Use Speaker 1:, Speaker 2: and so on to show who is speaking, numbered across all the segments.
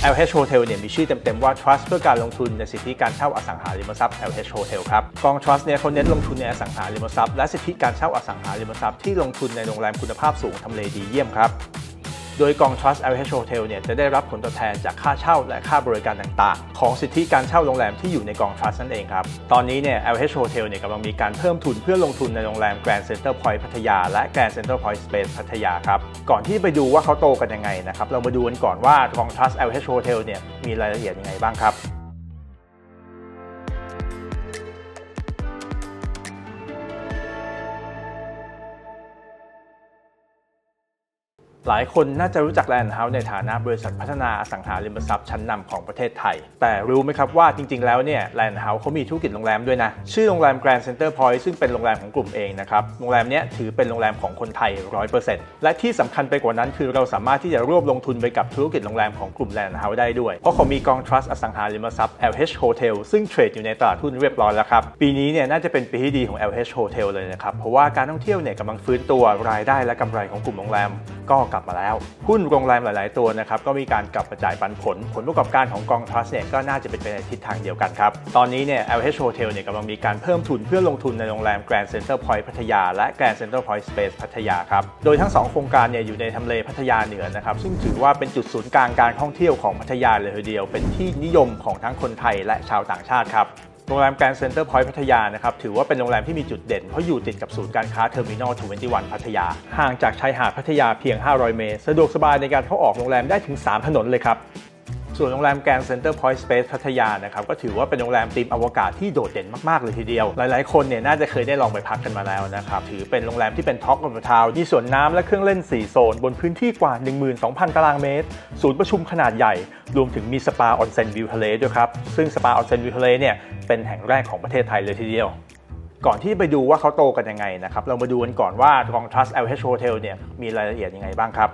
Speaker 1: LH Hotel เนี่ยมีชื่อเต็มๆว่า Trust เพื่อการลงทุนในสิทธิการเช่าอสังหาริมทรัพย์ LH Hotel ครับกอง Trust เนี่ยเขาเน้นลงทุนในอสังหาริมทรัพย์และสิทธิการเช่าอสังหาริมทรัพย์ที่ลงทุนในโรงแรมคุณภาพสูงทำเลดีเยี่ยมครับโดยกอง Trust LH Hotel เนี่ยจะได้รับผลตอบแทนจากค่าเช่าและค่าบริการต่างๆของสิทธิการเช่าโรงแรมที่อยู่ในกอง Trust นั่นเองครับตอนนี้เนี่ย LH Hotel เนี่ยกำลังมีการเพิ่มทุนเพื่อลงทุนในโรงแรม Grand Center Point พัทยาและ Grand Center Point Space พัทยาครับก่อนที่ไปดูว่าเขาโตกันยังไงนะครับเรามาดูกันก่อนว่ากอง Trust LH Hotel เนี่ยมีรายละเอียดยังไงบ้างครับหลายคนน่าจะรู้จัก Land House ในฐานะบริษัทพัฒนาอสังหาริมทรัพย์ชั้นนำของประเทศไทยแต่รู้ไหมครับว่าจริงๆแล้วเนี่ย Land House เขามีธุรกิจโรงแรมด้วยนะชื่อโรงแรม Grand Center Point ซึ่งเป็นโรงแรมของกลุ่มเองนะครับโรงแรมนี้ถือเป็นโรงแรมของคนไทย 100% และที่สำคัญไปกว่านั้นคือเราสามารถที่จะร่วมลงทุนไปกับธุรกิจโรงแรมของกลุ่ม Land House ได้ด้วยเพราะเขามีกอง Trust อสังหาริมทรัพย์ LH Hotel ซึ่งเทรดอยู่ในตลาดหุ้นเรียบร้อยแล้วครับปีนี้เนี่ยน่าจะเป็นปีที่ดีของ LH Hotel เลยนะครับเพราะว่าการท่องเที่ยวเนี่ยกำลังฟื้นตัวรายได้และกำไรของกลุ่มโรงแรมก็กลับมาแล้วหุ้นโรงแรมหลายๆตัวนะครับก็มีการกลับมาจ่ายปันผลประกอบการของกอง Trust เนี่ยก็น่าจะเป็นไปในทิศทางเดียวกันครับตอนนี้เนี่ย LH Hotel เนี่ยกำลังมีการเพิ่มทุนเพื่อลงทุนในโรงแรม Grand Center Point พัทยาและ Grand Center Point Space พัทยาครับโดยทั้ง2โครงการเนี่ยอยู่ในทำเลพัทยาเหนือนะครับซึ่งถือว่าเป็นจุดศูนย์กลางการท่องเที่ยวของพัทยาเลยทีเดียวเป็นที่นิยมของทั้งคนไทยและชาวต่างชาติครับโรงแรม Grand Center Point พัทยานะครับถือว่าเป็นโรงแรมที่มีจุดเด่นเพราะอยู่ติดกับศูนย์การค้า Terminal 21 พัทยาห่างจากชายหาดพัทยาเพียง500 เมตรสะดวกสบายในการเข้าออกโรงแรมได้ถึง3ถนนเลยครับส่วนโรงแรม Grand Center Point Space พัทยานะครับก็ถือว่าเป็นโรงแรมธีมอวกาศที่โดดเด่นมากๆเลยทีเดียวหลายๆคนเนี่ยน่าจะเคยได้ลองไปพักกันมาแล้วนะครับถือเป็นโรงแรมที่เป็น Top of the Town มีสวนน้ำและเครื่องเล่น4โซนบนพื้นที่กว่า 12,000 ตารางเมตรศูนย์ประชุมขนาดใหญ่รวมถึงมีสปาออนเซ็นวิวทะเลด้วยครับซึ่งสปาออนเซ็นวิวทะเลเนี่ยเป็นแห่งแรกของประเทศไทยเลยทีเดียวก่อนที่ไปดูว่าเขาโตกันยังไงนะครับเรามาดูกันก่อนว่ากอง Trust LH Hotel เนี่ยมีรายละเอียดยังไงบ้างครับ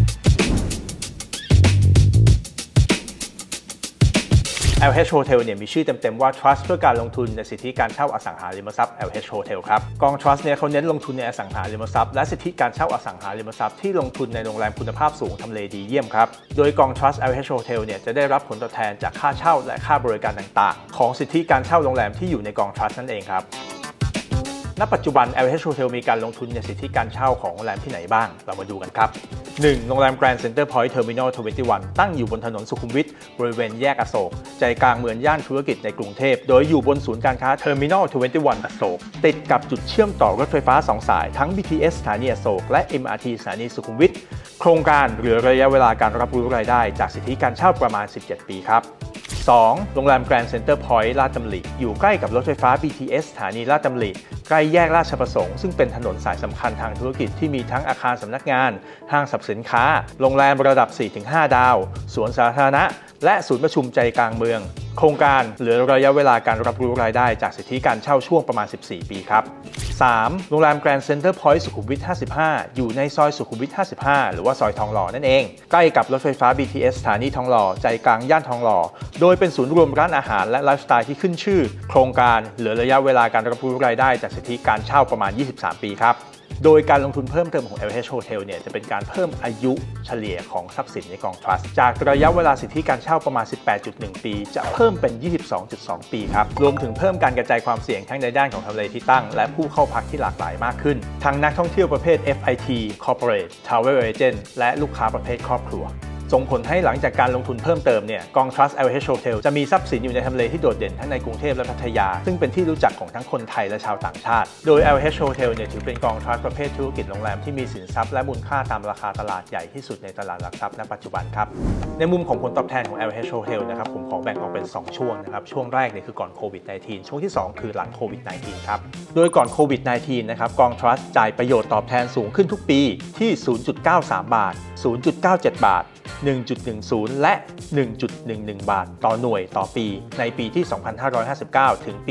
Speaker 1: LH Hotel เนี่ยมีชื่อเต็มๆว่า Trust เพื่อการลงทุนในสิทธิการเช่าอสังหาริมทรัพย์ LH Hotel ครับกอง Trust เนี่ยเขาเน้นลงทุนในอสังหาริมทรัพย์และสิทธิการเช่าอสังหาริมทรัพย์ที่ลงทุนในโรงแรมคุณภาพสูงทำเลดีเยี่ยมครับโดยกอง Trust LH Hotel เนี่ยจะได้รับผลตอบแทนจากค่าเช่าและค่าบริการต่างๆของสิทธิการเช่าโรงแรมที่อยู่ในกอง Trust นั่นเองครับณปัจจุบัน LH Hotel มีการลงทุนในสิทธิการเช่าของโรงแรมที่ไหนบ้างเรามาดูกันครับ 1. โรงแรม Grand Center Point Terminal 21 ตั้งอยู่บนถนนสุขุมวิทบริเวณแยกอโศกใจกลางเมืองย่านธุรกิจในกรุงเทพโดยอยู่บนศูนย์การค้า Terminal 21 อโศกติดกับจุดเชื่อมต่อรถไฟฟ้า2สายทั้ง BTS สถานีอโศกและ MRT สถานีสุขุมวิทโครงการเหลือระยะเวลาการรับรู้รายได้จากสิทธิการเช่าประมาณ17 ปีครับ2. โรงแรม Grand Center Point ลาดตำลิอยู่ใกล้กับรถไฟฟ้า BTS สถานีลาดตำลิใกล้แยกราชประสงค์ซึ่งเป็นถนนสายสำคัญทางธุรกิจที่มีทั้งอาคารสำนักงานห้างสรรพสินค้าโรงแรมระดับ 4-5 ดาวสวนสาธารณะและศูนย์ประชุมใจกลางเมืองโครงการเหลือระยะเวลาการรับรู้รายได้จากสิทธิการเช่าช่วงประมาณ14 ปีครับ 3. โรงแรม Grand Center Point สุขุมวิท 55 อยู่ในซอยสุขุมวิท 55 หรือว่าซอยทองหล่อนั่นเองใกล้กับรถไฟฟ้า BTS สถานีทองหล่อใจกลางย่านทองหล่อโดยเป็นศูนย์รวมร้านอาหารและไลฟ์สไตล์ที่ขึ้นชื่อโครงการเหลือระยะเวลาการรับรู้รายได้จากสิทธิการเช่าประมาณ23 ปีครับโดยการลงทุนเพิ่มเติมของ LH Hotel เนี่ยจะเป็นการเพิ่มอายุเฉลี่ยของทรัพย์สินในกอง Trust จากระยะเวลาสิทธิการเช่าประมาณ 18.1 ปีจะเพิ่มเป็น 22.2 ปีครับรวมถึงเพิ่มการกระจายความเสี่ยงทั้งในด้านของทำเลที่ตั้งและผู้เข้าพักที่หลากหลายมากขึ้นทั้งนักท่องเที่ยวประเภท FIT Corporate Travel Agent และลูกค้าประเภทครอบครัวส่งผลให้หลังจากการลงทุนเพิ่มเติมเนี่ยกอง Trust LH Hotel จะมีทรัพย์สินอยู่ในทำเลที่โดดเด่นทั้งในกรุงเทพและพัทยาซึ่งเป็นที่รู้จักของทั้งคนไทยและชาวต่างชาติโดย LH Hotel เนี่ยถือเป็นกอง Trust ประเภทธุรกิจโรงแรมที่มีสินทรัพย์และมูลค่าตามราคาตลาดใหญ่ที่สุดในตลาดหลักทรัพย์ณปัจจุบันครับในมุมของผลตอบแทนของ LH Hotel นะครับผมขอแบ่งออกเป็น2ช่วงนะครับช่วงแรกเนี่ยคือก่อนโควิด -19 ช่วงที่2คือหลังโควิด -19 ครับโดยก่อนโควิด -19 นะครับกอง Trust จ่ายประโยชน์ตอบแทนสูงขึ้นทุกปีที่ 0.93 บาท 0.97 บาท1.10 และ 1.11 บาทต่อหน่วยต่อปีในปีที่ 2559 ถึงปี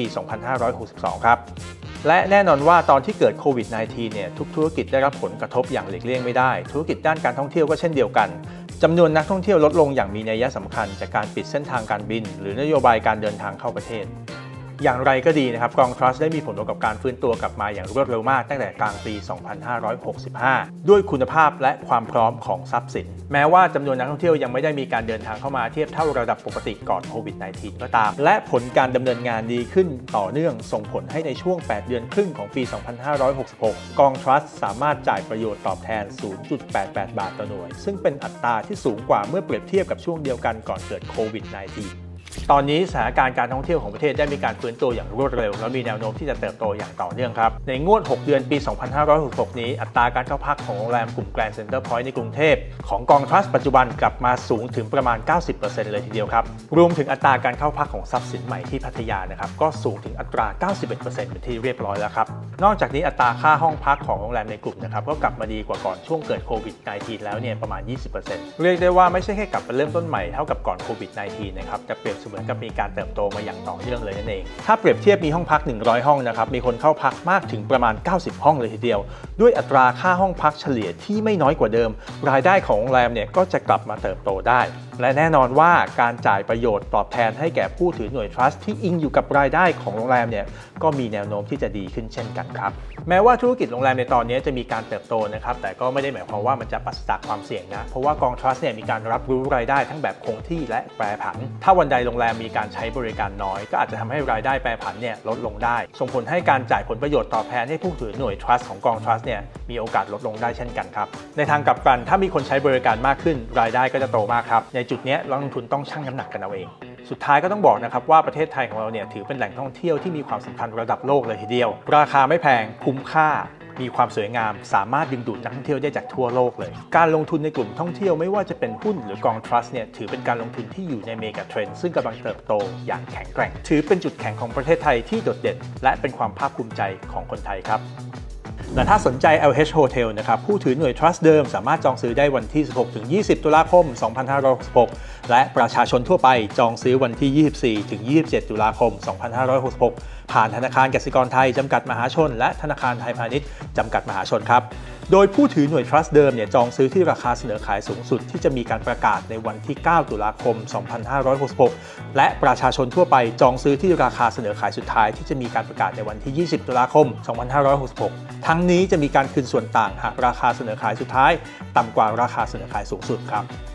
Speaker 1: 2562 ครับและแน่นอนว่าตอนที่เกิดโควิด -19 เนี่ยทุกธุรกิจได้รับผลกระทบอย่างหลีกเลี่ยงไม่ได้ธุรกิจด้านการท่องเที่ยวก็เช่นเดียวกันจำนวนนักท่องเที่ยวลดลงอย่างมีนัยสำคัญจากการปิดเส้นทางการบินหรือนโยบายการเดินทางเข้าประเทศอย่างไรก็ดีนะครับกอง Trust ได้มีผลประกอบการฟื้นตัวกลับมาอย่างรวดเร็วมากตั้งแต่กลางปี 2565 ด้วยคุณภาพและความพร้อมของทรัพย์สินแม้ว่าจำนวนนักท่องเที่ยวยังไม่ได้มีการเดินทางเข้ามาเทียบเท่าระดับปกติก่อนโควิด -19 ก็ตามและผลการดำเนินงานดีขึ้นต่อเนื่องส่งผลให้ในช่วง 8 เดือนครึ่งของปี 2566 กอง Trust สามารถจ่ายประโยชน์ตอบแทน 0.88 บาทต่อหน่วยซึ่งเป็นอัตราที่สูงกว่าเมื่อเปรียบเทียบกับช่วงเดียวกันก่อนเกิดโควิด -19ตอนนี้สถานการณ์การท่องเที่ยวของประเทศได้มีการฟื้นตัวอย่างรวดเร็วและมีแนวโน้มที่จะเติบโตอย่างต่อเนื่องครับในงวด 6 เดือนปี 2566 นี้อัตราการเข้าพักของโรงแรมกลุ่ม Grand Center Point ในกรุงเทพของกอง Trust ปัจจุบันกลับมาสูงถึงประมาณ 90% เลยทีเดียวครับรวมถึงอัตราการเข้าพักของทรัพย์สินใหม่ที่พัทยานะครับก็สูงถึงอัตรา 91% เป็นที่เรียบร้อยแล้วครับนอกจากนี้อัตราค่าห้องพักของโรงแรมในกลุ่มนะครับก็กลับมาดีกว่าก่อนช่วงเกิดโควิด -19 แล้วเนี่ยประมาณ 20% เรียกได้ว่าไม่ใช่แค่กลับมาเริ่มต้นใหม่เท่ากับก่อนโควิด -19 นะครับแต่เปรียบเสมือนกับมีการเติบโตมาอย่างต่อเนื่องเลยนั่นเองถ้าเปรียบเทียบมีห้องพัก100ห้องนะครับมีคนเข้าพักมากถึงประมาณ90ห้องเลยทีเดียวด้วยอัตราค่าห้องพักเฉลี่ยที่ไม่น้อยกว่าเดิมรายได้ของโรงแรมเนี่ยก็จะกลับมาเติบโตได้และแน่นอนว่าการจ่ายประโยชน์ตอบแทนให้แก่ผู้ถือหน่วย Trust ที่อิงอยู่กับรายได้ของโรงแรมเนี่ยก็มีแนวโน้มที่จะดีขึ้นเช่นกันครับแม้ว่าธุรกิจโรงแรมในตอนนี้จะมีการเติบโตนะครับแต่ก็ไม่ได้หมายความว่ามันจะปราศจากความเสี่ยงนะเพราะว่ากอง Trust เนี่ยมีการรับรู้รายได้ทั้งแบบคงที่และแปรผันถ้าวันใดโรงแรมมีการใช้บริการน้อยก็อาจจะทำให้รายได้แปรผันเนี่ยลดลงได้ส่งผลให้การจ่ายผลประโยชน์ตอบแทนให้ผู้ถือหน่วย Trust ของกอง Trust เนี่ยมีโอกาสลดลงได้เช่นกันครับในทางกลับกันถ้ามีคนใช้บริการมากขึ้นรายได้ก็จะโตมากครับในจุดนี้นักลงทุนต้องชั่งน้ำหนักกันเอาเองสุดท้ายก็ต้องบอกนะครับว่าประเทศไทยของเราเนี่ยถือเป็นแหล่งท่องเที่ยวที่มีความสำคัญระดับโลกเลยทีเดียวราคาไม่แพงคุ้มค่ามีความสวยงามสามารถดึงดูดนักท่องเที่ยวได้จากทั่วโลกเลยการลงทุนในกลุ่มท่องเที่ยวไม่ว่าจะเป็นหุ้นหรือกอง Trust เนี่ยถือเป็นการลงทุนที่อยู่ในเมกะเทรนด์ซึ่งกำลังเติบโตอย่างแข็งแกร่งถือเป็นจุดแข็งของประเทศไทยที่โดดเด่นและเป็นความภาคภูมิใจของคนไทยครับและถ้าสนใจ LH Hotel นะครับผู้ถือหน่วย Trust เดิมสามารถจองซื้อได้วันที่ 16-20 ตุลาคม 2566 และประชาชนทั่วไปจองซื้อวันที่ 24-27 ตุลาคม 2566 ผ่านธนาคารกสิกรไทยจำกัดมหาชนและธนาคารไทยพาณิชย์จำกัดมหาชนครับโดยผู้ถือหน่วย Trust เดิมเนี่ยจองซื้อที่ราคาเสนอขายสูงสุดที่จะมีการประกาศในวันที่ 9 ตุลาคม 2566 และประชาชนทั่วไปจองซื้อที่ราคาเสนอขายสุดท้ายที่จะมีการประกาศในวันที่ 20 ตุลาคม 2566 ทั้งนี้จะมีการคืนส่วนต่างหากราคาเสนอขายสุดท้ายต่ำกว่าราคาเสนอขายสูงสุดครับ